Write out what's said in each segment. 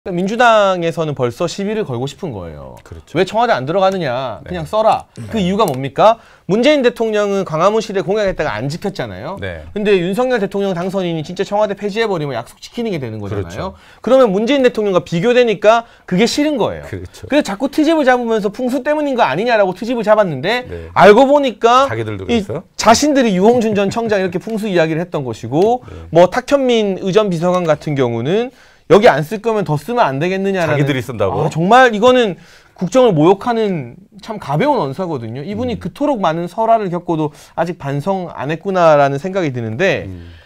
민주당에서는 벌써 시비를 걸고 싶은 거예요. 그렇죠. 왜 청와대 안 들어가느냐. 네. 그냥 써라. 그 이유가 뭡니까? 문재인 대통령은 광화문시대 공약했다가 안 지켰잖아요. 네. 근데 윤석열 대통령 당선인이 진짜 청와대 폐지해버리면 약속 지키는 게 되는 거잖아요. 그렇죠. 그러면 문재인 대통령과 비교되니까 그게 싫은 거예요. 그렇죠. 그래서 자꾸 트집을 잡으면서 풍수 때문인 거 아니냐라고 트집을 잡았는데 네. 알고 보니까 자기들도 이 그랬어? 자신들이 유홍준 전 청장 이렇게 풍수 이야기를 했던 것이고 네. 뭐 탁현민 의전 비서관 같은 경우는 여기 안 쓸 거면 더 쓰면 안 되겠느냐라는 자기들이 쓴다고? 정말 이거는 국정을 모욕하는 참 가벼운 언사거든요. 이분이 그토록 많은 설화를 겪고도 아직 반성 안 했구나라는 생각이 드는데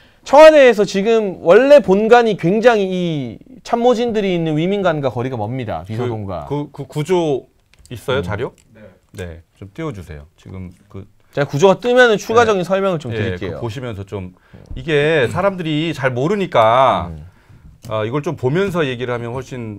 청와대에서 지금 원래 본관이 굉장히 이 참모진들이 있는 위민관과 거리가 멉니다. 비서동과. 그 구조 있어요? 자료? 네. 좀 띄워주세요. 지금 제가 구조가 뜨면은 추가적인 설명을 좀 드릴게요. 보시면서 좀 이게 사람들이 잘 모르니까 이걸 좀 보면서 얘기를 하면 훨씬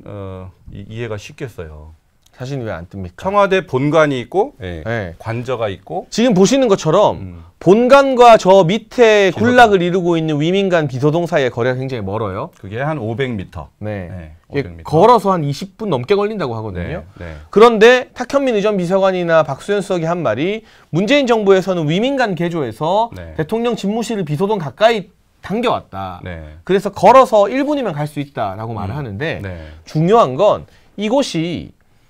이해가 쉽겠어요. 사진이 왜 안 뜹니까? 청와대 본관이 있고 네. 관저가 있고 지금 보시는 것처럼 본관과 저 밑에 비서동. 군락을 이루고 있는 위민관 비서동 사이의 거리가 굉장히 멀어요. 그게 한 500m. 네. 네, 이게 500m. 걸어서 한 20분 넘게 걸린다고 하거든요. 네, 네. 그런데 탁현민 의전 비서관이나 박수현 수석이 한 말이 문재인 정부에서는 위민관 개조해서 네. 대통령 집무실을 비서동 가까이 당겨왔다. 네. 그래서 걸어서 1분이면 갈 수 있다라고 말을 하는데 네. 중요한 건 이곳이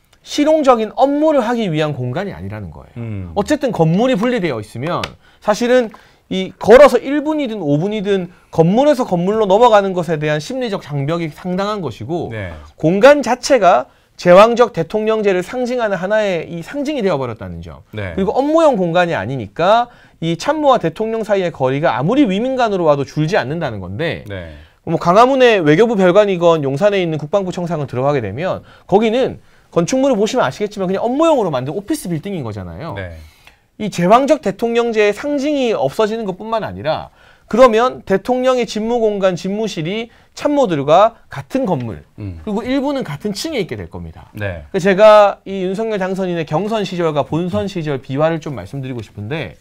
실용적인 업무를 하기 위한 공간이 아니라는 거예요. 어쨌든 건물이 분리되어 있으면 사실은 이 걸어서 1분이든 5분이든 건물에서 건물로 넘어가는 것에 대한 심리적 장벽이 상당한 것이고 네. 공간 자체가 제왕적 대통령제를 상징하는 하나의 이 상징이 되어버렸다는 점. 네. 그리고 업무용 공간이 아니니까 이 참모와 대통령 사이의 거리가 아무리 위민관으로 와도 줄지 않는다는 건데 네. 뭐 강화문의 외교부 별관이건 용산에 있는 국방부 청사를 들어가게 되면 거기는 건축물을 보시면 아시겠지만 그냥 업무용으로 만든 오피스 빌딩인 거잖아요. 네. 이 제왕적 대통령제의 상징이 없어지는 것뿐만 아니라 그러면 대통령의 집무공간, 집무실이 참모들과 같은 건물 그리고 일부는 같은 층에 있게 될 겁니다. 네. 제가 이 윤석열 당선인의 경선 시절과 본선 시절 비화를 좀 말씀드리고 싶은데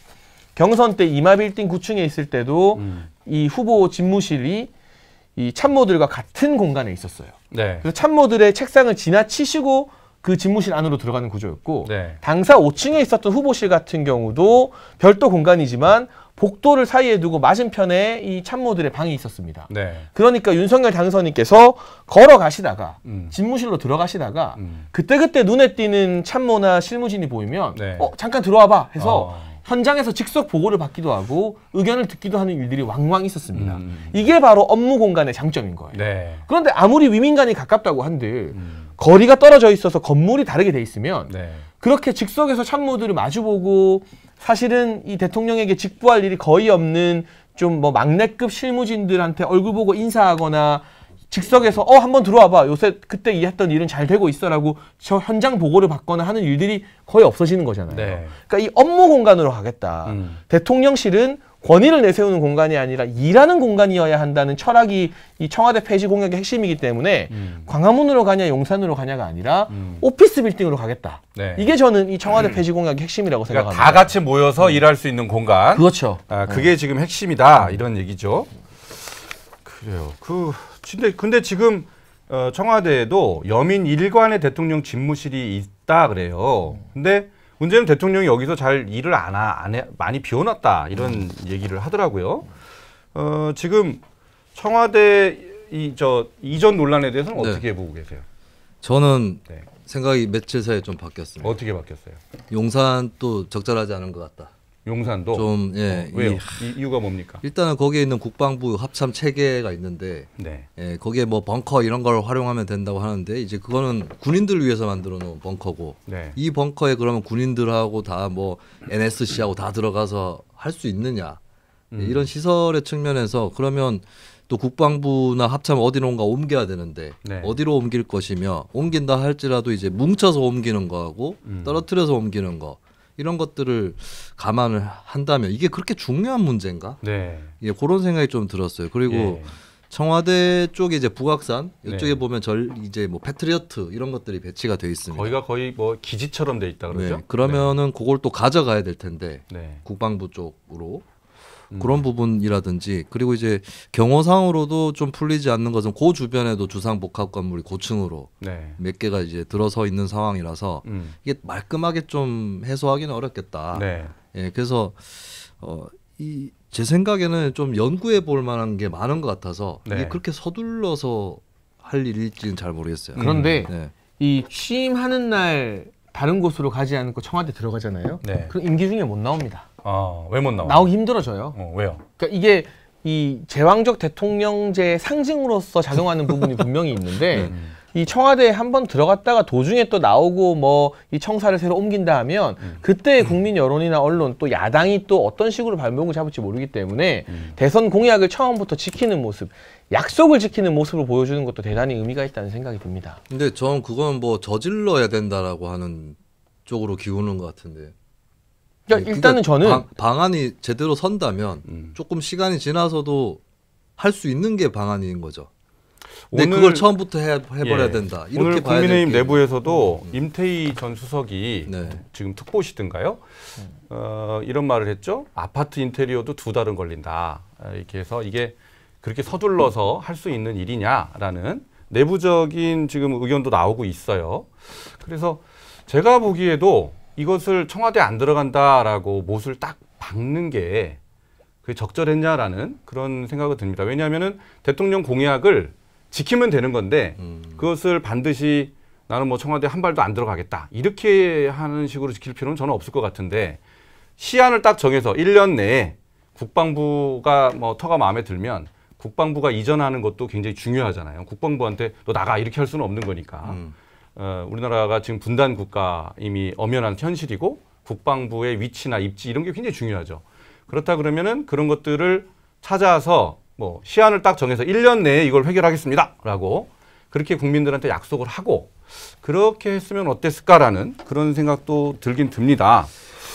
경선 때 이마빌딩 9층에 있을 때도 이 후보 집무실이 이 참모들과 같은 공간에 있었어요. 네. 그래서 참모들의 책상을 지나치시고 그 집무실 안으로 들어가는 구조였고 네. 당사 5층에 있었던 후보실 같은 경우도 별도 공간이지만 복도를 사이에 두고 맞은편에 이 참모들의 방이 있었습니다. 네. 그러니까 윤석열 당선인께서 걸어가시다가 집무실로 들어가시다가 그때그때 눈에 띄는 참모나 실무진이 보이면 네. 잠깐 들어와봐 해서 현장에서 즉석 보고를 받기도 하고 의견을 듣기도 하는 일들이 왕왕 있었습니다. 이게 바로 업무 공간의 장점인 거예요. 네. 그런데 아무리 위민관이 가깝다고 한들 거리가 떨어져 있어서 건물이 다르게 돼 있으면 네. 그렇게 즉석에서 참모들을 마주보고 사실은 이 대통령에게 직부할 일이 거의 없는 좀 뭐 막내급 실무진들한테 얼굴 보고 인사하거나 즉석에서 한번 들어와봐. 요새 그때 했던 일은 잘 되고 있어라고 저 현장 보고를 받거나 하는 일들이 거의 없어지는 거잖아요. 네. 그러니까 이 업무 공간으로 가겠다. 대통령실은 권위를 내세우는 공간이 아니라 일하는 공간이어야 한다는 철학이 이 청와대 폐지 공약의 핵심이기 때문에 광화문으로 가냐 용산으로 가냐가 아니라 오피스 빌딩으로 가겠다. 네. 이게 저는 이 청와대 폐지 공약의 핵심이라고 그러니까 생각합니다. 다 같이 모여서 일할 수 있는 공간. 그렇죠. 그게 지금 핵심이다 이런 얘기죠. 그래요. 근데 지금 청와대에도 여민 일관의 대통령 집무실이 있다 그래요. 근데 문제는 대통령이 여기서 잘 일을 안 해, 많이 비워놨다 이런 얘기를 하더라고요. 지금 청와대 이전 논란에 대해서는 네. 어떻게 보고 계세요? 저는 네. 생각이 며칠 사이에 좀 바뀌었습니다. 어떻게 바뀌었어요? 용산 또 적절하지 않은 것 같다. 용산도 좀 왜요? 이유가 뭡니까? 일단은 거기에 있는 국방부 합참 체계가 있는데 네. 거기에 뭐 벙커 이런 걸 활용하면 된다고 하는데 이제 그거는 군인들을 위해서 만들어 놓은 벙커고 네. 이 벙커에 그러면 군인들하고 다 뭐 NSC하고 다 들어가서 할 수 있느냐 이런 시설의 측면에서 그러면 또 국방부나 합참 어디론가 옮겨야 되는데 네. 어디로 옮길 것이며 옮긴다 할지라도 이제 뭉쳐서 옮기는 거하고 떨어뜨려서 옮기는 거 이런 것들을 감안을 한다면 이게 그렇게 중요한 문제인가? 네. 예, 그런 생각이 좀 들었어요. 그리고 예. 청와대 쪽에 이제 북악산 이쪽에 네. 보면 이제 뭐 패트리어트 이런 것들이 배치가 돼 있습니다. 거기가 거의 뭐 기지처럼 돼 있다 그러죠? 네, 그러면은 그걸 또 가져가야 될 텐데 네. 국방부 쪽으로 그런 부분이라든지 그리고 이제 경호상으로도 좀 풀리지 않는 것은 그 주변에도 주상복합 건물이 고층으로 네. 몇 개가 이제 들어서 있는 상황이라서 이게 말끔하게 좀 해소하기는 어렵겠다. 네. 예, 그래서 제 생각에는 좀 연구해 볼 만한 게 많은 것 같아서 네. 이게 그렇게 서둘러서 할 일일지는 잘 모르겠어요. 그런데 네. 이 취임하는 날 다른 곳으로 가지 않고 청와대 들어가잖아요. 네. 그럼 임기 중에 못 나옵니다. 왜 못 나와? 나오기 힘들어져요. 왜요? 그러니까 이게 이 제왕적 대통령제의 상징으로서 작용하는 부분이 분명히 있는데 이 청와대에 한번 들어갔다가 도중에 또 나오고 뭐 이 청사를 새로 옮긴다 하면 그때 국민 여론이나 언론 또 야당이 또 어떤 식으로 발목을 잡을지 모르기 때문에 대선 공약을 처음부터 지키는 모습, 약속을 지키는 모습을 보여주는 것도 대단히 의미가 있다는 생각이 듭니다. 근데 전 그건 뭐 저질러야 된다라고 하는 쪽으로 기우는 것 같은데. 그러니까 일단은 저는 방안이 제대로 선다면 조금 시간이 지나서도 할 수 있는 게 방안인 거죠. 근데 오늘, 그걸 처음부터 해버려야 된다. 이렇게 오늘 봐야 국민의힘 될 게. 내부에서도 임태희 전 수석이 네. 지금 특보시든가요? 이런 말을 했죠. 아파트 인테리어도 2달은 걸린다. 이렇게 해서 이게 그렇게 서둘러서 할 수 있는 일이냐라는 내부적인 지금 의견도 나오고 있어요. 그래서 제가 보기에도 이것을 청와대 안 들어간다라고 못을 딱 박는 게 그게 적절했냐라는 그런 생각이 듭니다. 왜냐하면은 대통령 공약을 지키면 되는 건데 그것을 반드시 나는 뭐 청와대 한 발도 안 들어가겠다 이렇게 하는 식으로 지킬 필요는 저는 없을 것 같은데 시한을 딱 정해서 1년 내에 국방부가 뭐 터가 마음에 들면 국방부가 이전하는 것도 굉장히 중요하잖아요. 국방부한테 너 나가 이렇게 할 수는 없는 거니까. 우리나라가 지금 분단 국가 이미 엄연한 현실이고 국방부의 위치나 입지 이런 게 굉장히 중요하죠. 그렇다 그러면은 그런 것들을 찾아서 뭐 시한을 딱 정해서 1년 내에 이걸 해결하겠습니다라고 그렇게 국민들한테 약속을 하고 그렇게 했으면 어땠을까라는 그런 생각도 들긴 듭니다.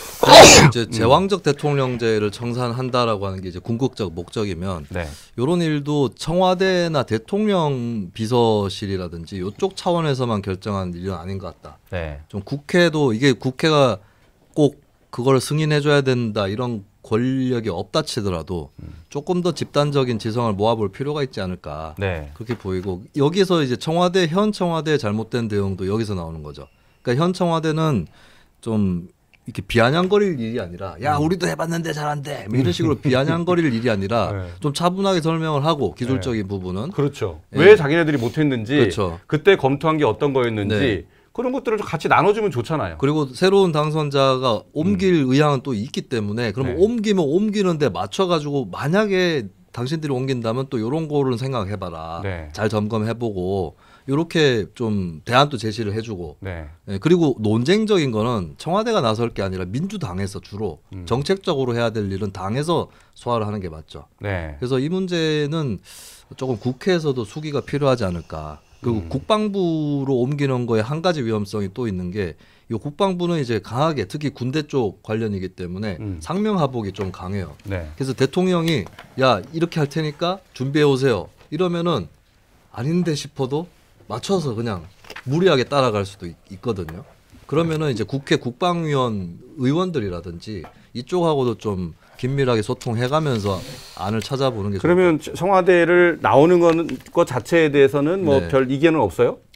이제 제왕적 대통령제를 청산한다라고 하는 게 이제 궁극적 목적이면 네. 이런 일도 청와대나 대통령 비서실이라든지 이쪽 차원에서만 결정한 일은 아닌 것 같다. 네. 좀 국회도 이게 국회가 꼭 그걸 승인해줘야 된다 이런 권력이 없다 치더라도 조금 더 집단적인 지성을 모아볼 필요가 있지 않을까 네. 그렇게 보이고 여기서 이제 현 청와대의 잘못된 대응도 여기서 나오는 거죠. 그러니까 현 청와대는 좀 이렇게 비아냥거릴 일이 아니라 야 우리도 해봤는데 잘한대 뭐 이런 식으로 비아냥거릴 일이 아니라 네. 좀 차분하게 설명을 하고 기술적인 부분은 그렇죠. 예. 왜 자기네들이 못했는지 그렇죠. 그때 검토한 게 어떤 거였는지 네. 그런 것들을 좀 같이 나눠주면 좋잖아요. 그리고 새로운 당선자가 옮길 의향은 또 있기 때문에 그러면 네. 옮기면 옮기는데 맞춰가지고 만약에 당신들이 옮긴다면 또 이런 거를 생각해봐라. 네. 잘 점검해보고 이렇게 좀 대안도 제시를 해주고 네. 예, 그리고 논쟁적인 거는 청와대가 나설 게 아니라 민주당에서 주로 정책적으로 해야 될 일은 당에서 소화를 하는 게 맞죠. 네. 그래서 이 문제는 조금 국회에서도 수기가 필요하지 않을까. 그리고 국방부로 옮기는 거에 한 가지 위험성이 또 있는 게 이 국방부는 이제 강하게 특히 군대 쪽 관련이기 때문에 상명하복이 좀 강해요. 네. 그래서 대통령이 야 이렇게 할 테니까 준비해 오세요. 이러면은 아닌데 싶어도 맞춰서 그냥 무리하게 따라갈 수도 있거든요. 그러면은 이제 국회 국방위원 의원들이라든지 이쪽하고도 좀 긴밀하게 소통해가면서 안을 찾아보는 게 그러면 청와대를 나오는 것 자체에 대해서는 뭐 네. 별 이견은 없어요?